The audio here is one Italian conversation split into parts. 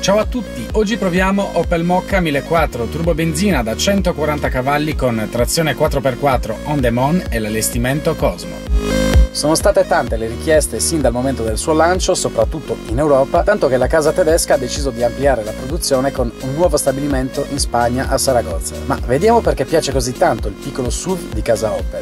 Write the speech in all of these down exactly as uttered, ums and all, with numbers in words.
Ciao a tutti, oggi proviamo Opel Mokka millequattrocento turbo benzina da centoquaranta cavalli con trazione quattro per quattro on demand e l'allestimento Cosmo. Sono state tante le richieste sin dal momento del suo lancio, soprattutto in Europa, tanto che la casa tedesca ha deciso di ampliare la produzione con un nuovo stabilimento in Spagna, a Saragozza. Ma vediamo perché piace così tanto il piccolo S U V di casa Opel.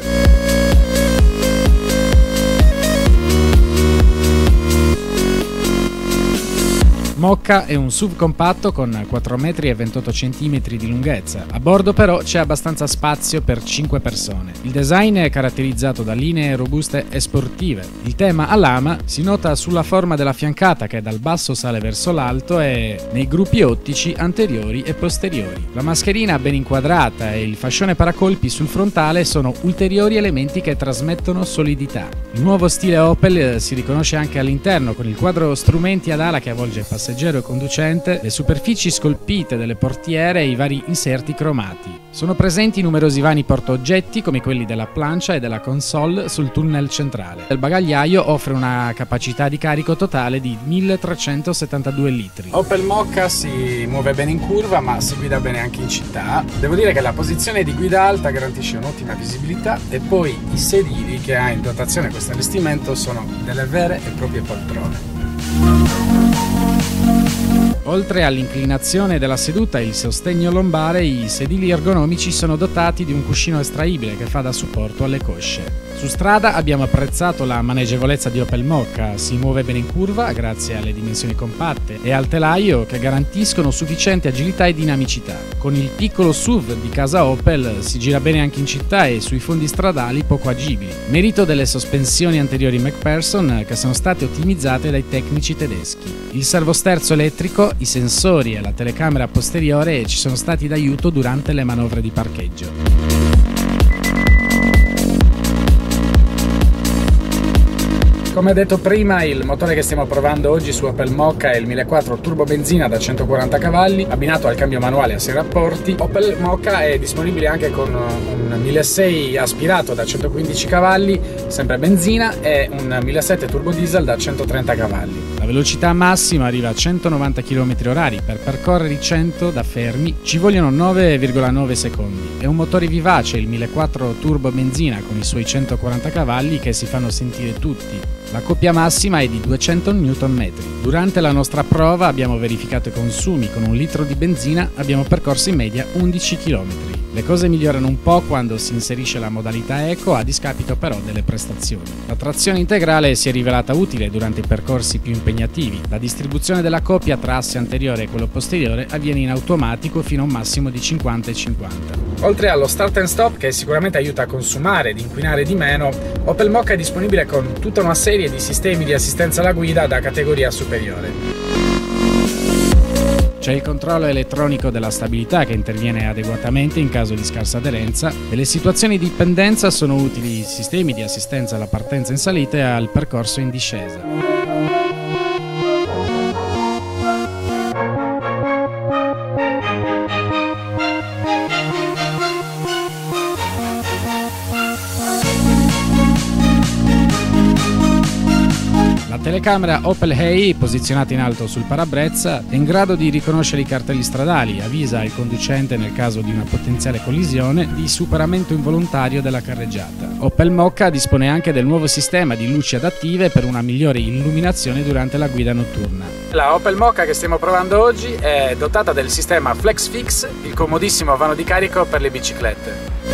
Mokka è un S U V compatto con quattro metri e ventotto centimetri di lunghezza. A bordo però c'è abbastanza spazio per cinque persone. Il design è caratterizzato da linee robuste e sportive. Il tema a lama si nota sulla forma della fiancata che dal basso sale verso l'alto e nei gruppi ottici anteriori e posteriori. La mascherina ben inquadrata e il fascione paracolpi sul frontale sono ulteriori elementi che trasmettono solidità. Il nuovo stile Opel si riconosce anche all'interno con il quadro strumenti ad ala che avvolge il passeggero e conducente, le superfici scolpite delle portiere e i vari inserti cromati. Sono presenti numerosi vani portaoggetti come quelli della plancia e della console sul tunnel centrale. Il bagagliaio offre una capacità di carico totale di milletrecentosettantadue litri. Opel Mokka si muove bene in curva ma si guida bene anche in città. Devo dire che la posizione di guida alta garantisce un'ottima visibilità e poi i sedili che ha in dotazione questo allestimento sono delle vere e proprie poltrone. Oltre all'inclinazione della seduta e il sostegno lombare, i sedili ergonomici sono dotati di un cuscino estraibile che fa da supporto alle cosce. Su strada abbiamo apprezzato la maneggevolezza di Opel Mokka, si muove bene in curva grazie alle dimensioni compatte e al telaio che garantiscono sufficiente agilità e dinamicità. Con il piccolo S U V di casa Opel si gira bene anche in città e sui fondi stradali poco agibili. Merito delle sospensioni anteriori MacPherson che sono state ottimizzate dai tecnici tedeschi. Il servosterzo elettrico, i sensori e la telecamera posteriore ci sono stati d'aiuto durante le manovre di parcheggio. Come detto prima, il motore che stiamo provando oggi su Opel Mokka è il millequattrocento turbo benzina da centoquaranta cavalli, abbinato al cambio manuale a sei rapporti. Opel Mokka è disponibile anche con un milleseicento aspirato da centoquindici cavalli, sempre benzina, e un millesettecento turbo diesel da centotrenta cavalli. La velocità massima arriva a centonovanta chilometri orari, per percorrere i cento da fermi ci vogliono nove virgola nove secondi. È un motore vivace il millequattrocento turbo benzina con i suoi centoquaranta cavalli che si fanno sentire tutti. La coppia massima è di duecento newton metri. Durante la nostra prova abbiamo verificato i consumi, con un litro di benzina abbiamo percorso in media undici chilometri. Le cose migliorano un po' quando si inserisce la modalità Eco, a discapito però delle prestazioni. La trazione integrale si è rivelata utile durante i percorsi più impegnativi. La distribuzione della coppia tra asse anteriore e quello posteriore avviene in automatico fino a un massimo di cinquanta e cinquanta. Oltre allo start and stop, che sicuramente aiuta a consumare ed inquinare di meno, Opel Mokka è disponibile con tutta una serie di sistemi di assistenza alla guida da categoria superiore. C'è il controllo elettronico della stabilità che interviene adeguatamente in caso di scarsa aderenza. Nelle situazioni di pendenza sono utili sistemi di assistenza alla partenza in salita e al percorso in discesa. La telecamera Opel Hey, posizionata in alto sul parabrezza, è in grado di riconoscere i cartelli stradali, avvisa il conducente nel caso di una potenziale collisione di superamento involontario della carreggiata. Opel Mokka dispone anche del nuovo sistema di luci adattive per una migliore illuminazione durante la guida notturna. La Opel Mokka che stiamo provando oggi è dotata del sistema FlexFix, il comodissimo vano di carico per le biciclette.